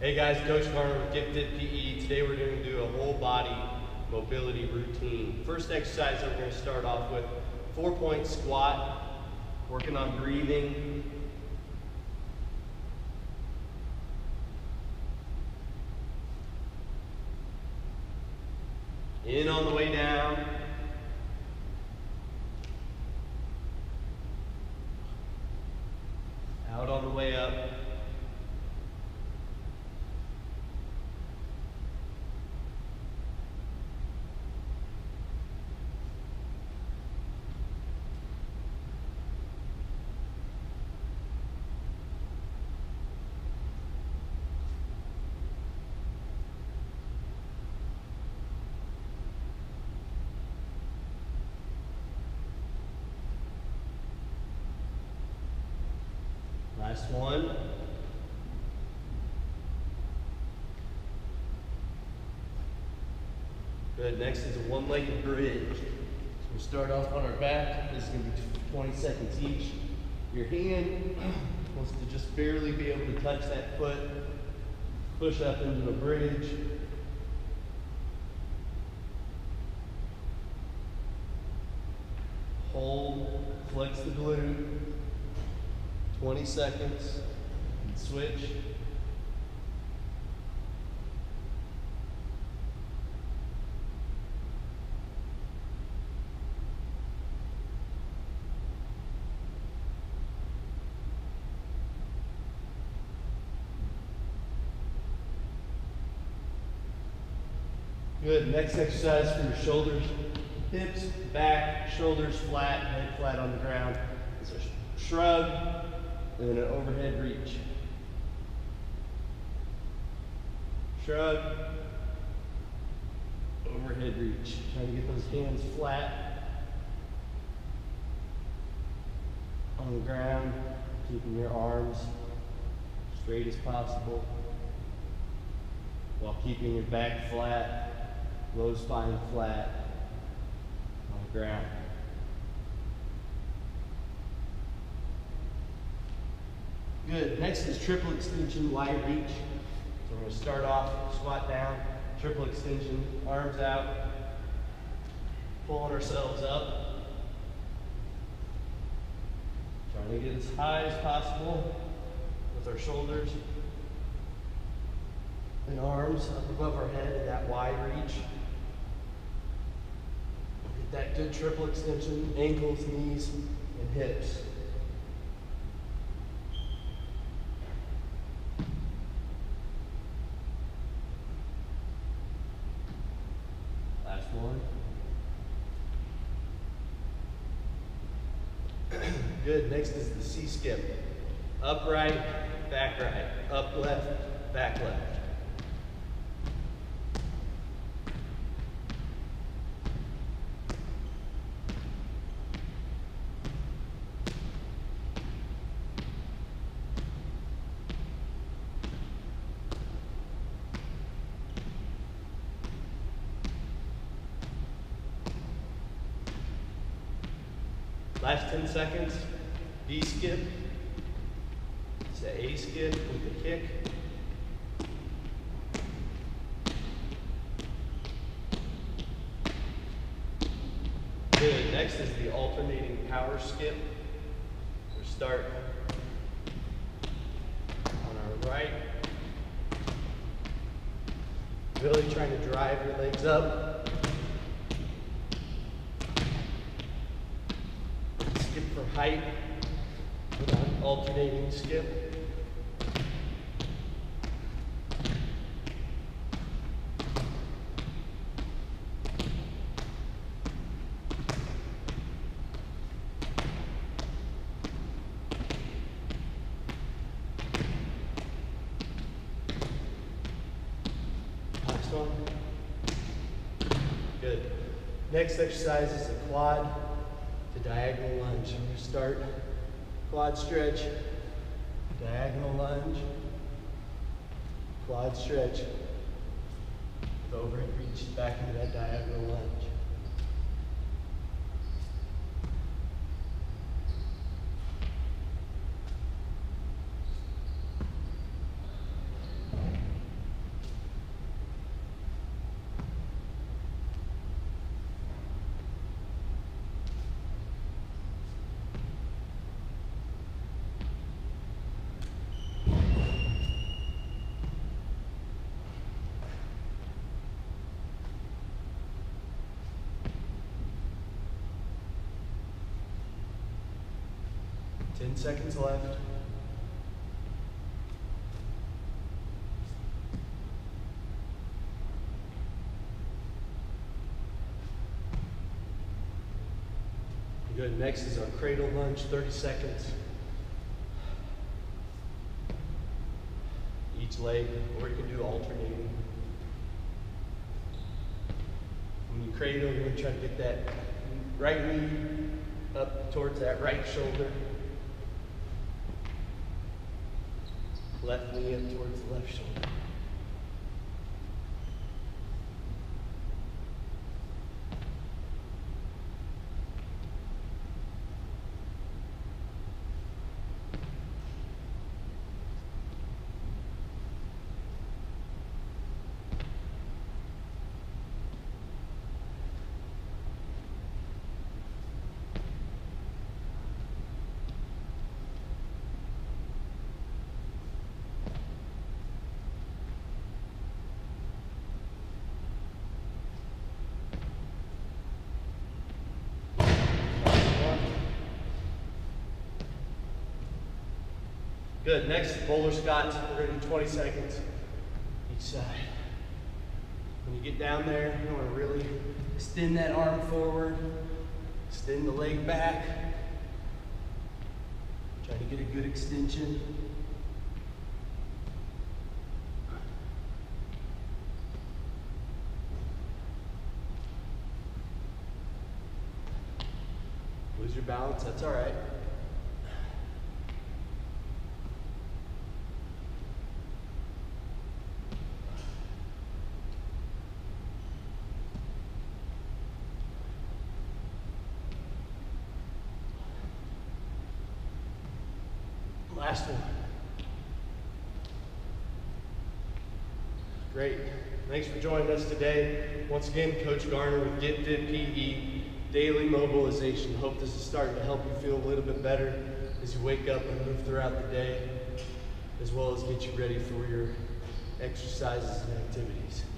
Hey guys, Coach Farmer with Gifted PE. Today we're going to do a whole body mobility routine. First exercise that we're going to start off with, 4-point squat, working on breathing. In on the way down. Out on the way up. Last one. Good, next is a one-legged bridge. So we'll start off on our back. This is going to be 20 seconds each. Your hand wants to just barely be able to touch that foot. Push up into a bridge. Hold, flex the glute. 20 seconds, and switch. Good, next exercise for your shoulders, hips, back, shoulders flat, head flat on the ground. It's a shrug. And then an overhead reach. Shrug, overhead reach. Trying to get those hands flat on the ground, keeping your arms straight as possible while keeping your back flat, low spine flat on the ground. Good, next is triple extension, wide reach. So we're going to start off, squat down, triple extension, arms out, pulling ourselves up. Trying to get as high as possible with our shoulders and arms up above our head, that wide reach. Get that good triple extension, ankles, knees, and hips. One. Good, next is the C skip. Up right, up left, back left. Last 10 seconds, B skip. It's an A skip with a kick. Good, next is the alternating power skip. We'll start on our right. Really trying to drive your legs up. For height with an alternating skip. Last one. Good. Next exercise is a quad to diagonal lunge. So we're going to start quad stretch, diagonal lunge, quad stretch, with overhead reach back into that diagonal lunge. 10 seconds left. Good. Next is our cradle lunge, 30 seconds. Each leg, or you can do alternating. When you cradle, you're going to try to get that right knee up towards that right shoulder. Left knee up towards the left shoulder. Good. Next, bowler squats. We're going to do 20 seconds each side. When you get down there, you want to really extend that arm forward, extend the leg back. Try to get a good extension. Lose your balance, that's all right. Last one. Great. Thanks for joining us today. Once again, Coach Garner with Get Fit PE, daily mobilization. Hope this is starting to help you feel a little bit better as you wake up and move throughout the day, as well as get you ready for your exercises and activities.